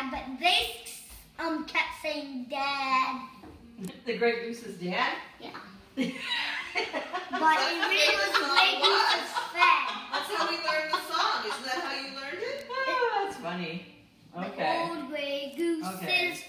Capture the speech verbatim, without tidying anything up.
dad, but they um kept saying dad. The Grey Goose's dad? Yeah. But it really was Grey Goose's friend. That's how we learned the song. Isn't that how you learned it? Oh, that's funny. Okay. The old Grey Goose's Okay.